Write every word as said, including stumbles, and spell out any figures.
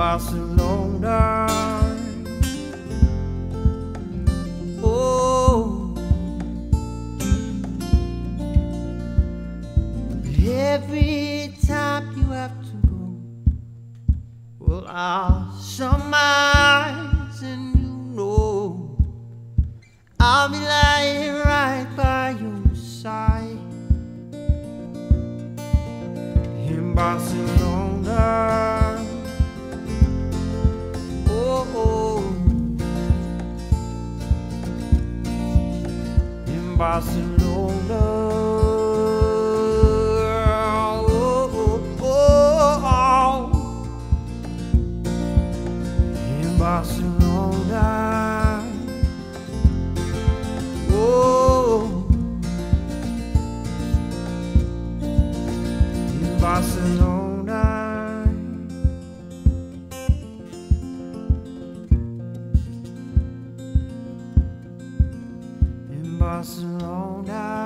Barcelona. Oh, every time you have to go, well, I'll shut my eyes and you know I'll be lying right by your side in Barcelona. Oh, oh, in Barcelona. Oh, oh, oh, oh, in Barcelona. Oh, in Barcelona. In Barcelona.